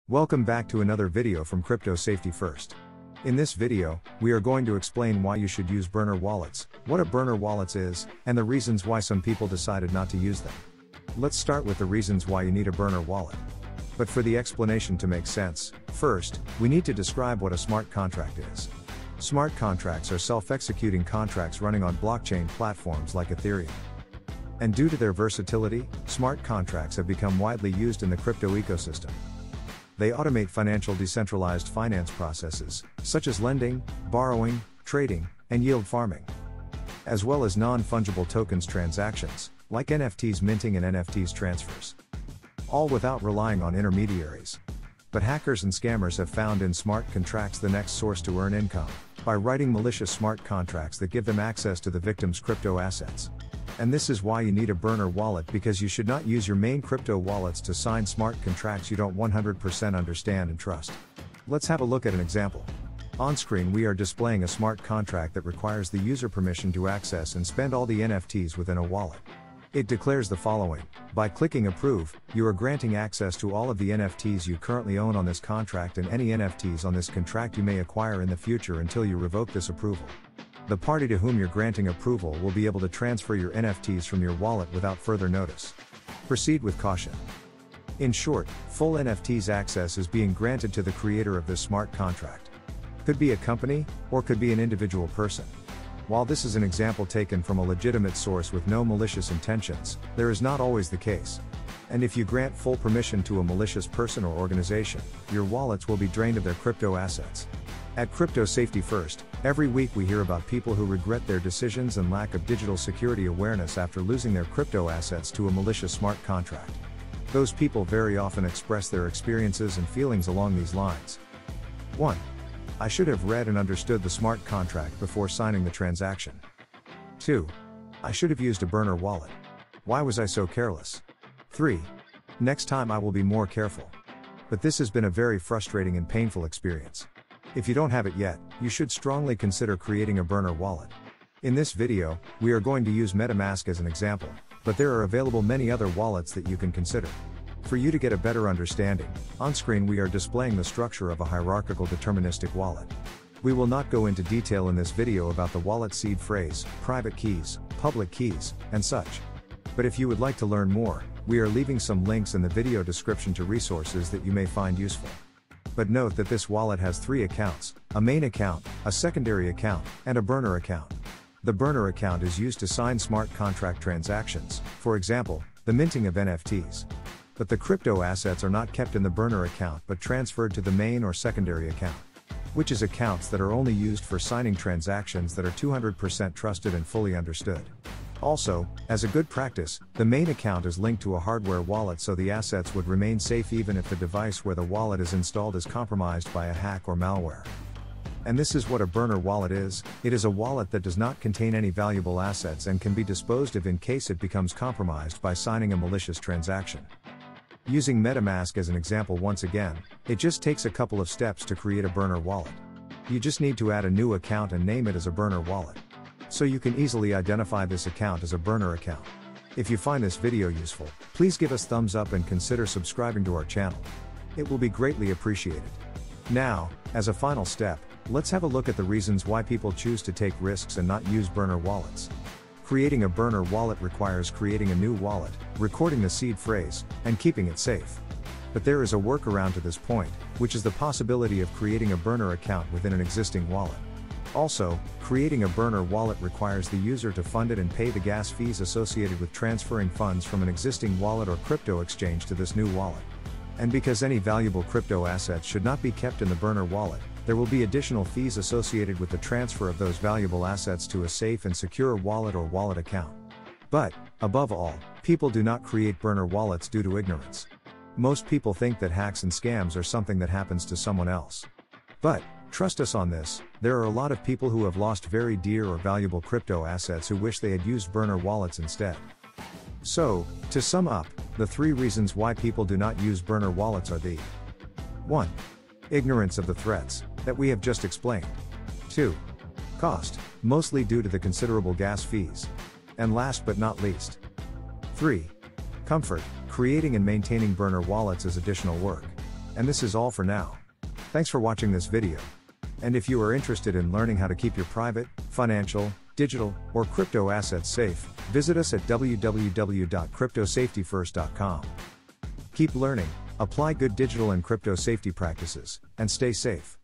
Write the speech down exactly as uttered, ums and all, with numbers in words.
Welcome back to another video from Crypto Safety First. In this video, we are going to explain why you should use burner wallets, what a burner wallet is, and the reasons why some people decided not to use them. Let's start with the reasons why you need a burner wallet. But for the explanation to make sense, first, we need to describe what a smart contract is. Smart contracts are self-executing contracts running on blockchain platforms like Ethereum. And due to their versatility, smart contracts have become widely used in the crypto ecosystem. They automate financial decentralized finance processes, such as lending, borrowing, trading, and yield farming, as well as non-fungible tokens transactions, like N F Ts minting and N F Ts transfers. All without relying on intermediaries. But hackers and scammers have found in smart contracts the next source to earn income, by writing malicious smart contracts that give them access to the victim's crypto assets. And this is why you need a burner wallet, because you should not use your main crypto wallets to sign smart contracts you don't one hundred percent understand and trust. Let's have a look at an example. On screen we are displaying a smart contract that requires the user permission to access and spend all the N F Ts within a wallet. It declares the following: by clicking approve, you are granting access to all of the N F Ts you currently own on this contract and any N F Ts on this contract you may acquire in the future until you revoke this approval. The party to whom you're granting approval will be able to transfer your N F Ts from your wallet without further notice. Proceed with caution. In short, full N F Ts access is being granted to the creator of this smart contract. Could be a company, or could be an individual person. While this is an example taken from a legitimate source with no malicious intentions, there is not always the case. And if you grant full permission to a malicious person or organization, your wallets will be drained of their crypto assets. At Crypto Safety First, every week we hear about people who regret their decisions and lack of digital security awareness after losing their crypto assets to a malicious smart contract. Those people very often express their experiences and feelings along these lines. one. I should have read and understood the smart contract before signing the transaction. two. I should have used a burner wallet. Why was I so careless? three. Next time I will be more careful. But this has been a very frustrating and painful experience. If you don't have it yet, you should strongly consider creating a burner wallet. In this video, we are going to use MetaMask as an example, but there are available many other wallets that you can consider. For you to get a better understanding, on screen we are displaying the structure of a hierarchical deterministic wallet. We will not go into detail in this video about the wallet seed phrase, private keys, public keys, and such. But if you would like to learn more, we are leaving some links in the video description to resources that you may find useful. But note that this wallet has three accounts: a main account, a secondary account, and a burner account. The burner account is used to sign smart contract transactions, for example, the minting of N F Ts. But the crypto assets are not kept in the burner account but transferred to the main or secondary account, which is accounts that are only used for signing transactions that are two hundred percent trusted and fully understood. Also, as a good practice, the main account is linked to a hardware wallet so the assets would remain safe even if the device where the wallet is installed is compromised by a hack or malware. And this is what a burner wallet is: it is a wallet that does not contain any valuable assets and can be disposed of in case it becomes compromised by signing a malicious transaction. Using MetaMask as an example once again, it just takes a couple of steps to create a burner wallet. You just need to add a new account and name it as a burner wallet. So you can easily identify this account as a burner account. If you find this video useful, please give us thumbs up and consider subscribing to our channel. It will be greatly appreciated. Now, as a final step, let's have a look at the reasons why people choose to take risks and not use burner wallets. Creating a burner wallet requires creating a new wallet, recording the seed phrase, and keeping it safe. But there is a workaround to this point, which is the possibility of creating a burner account within an existing wallet. Also, creating a burner wallet requires the user to fund it and pay the gas fees associated with transferring funds from an existing wallet or crypto exchange to this new wallet. And because any valuable crypto assets should not be kept in the burner wallet, there will be additional fees associated with the transfer of those valuable assets to a safe and secure wallet or wallet account. But, above all, people do not create burner wallets due to ignorance. Most people think that hacks and scams are something that happens to someone else. But, trust us on this, there are a lot of people who have lost very dear or valuable crypto assets who wish they had used burner wallets instead. So, to sum up, the three reasons why people do not use burner wallets are the one. Ignorance of the threats that we have just explained. two. Cost, mostly due to the considerable gas fees. And last but not least, three. Comfort, creating and maintaining burner wallets is additional work. And this is all for now. Thanks for watching this video. And if you are interested in learning how to keep your private, financial, digital, or crypto assets safe, visit us at w w w dot crypto safety first dot com. Keep learning, apply good digital and crypto safety practices, and stay safe.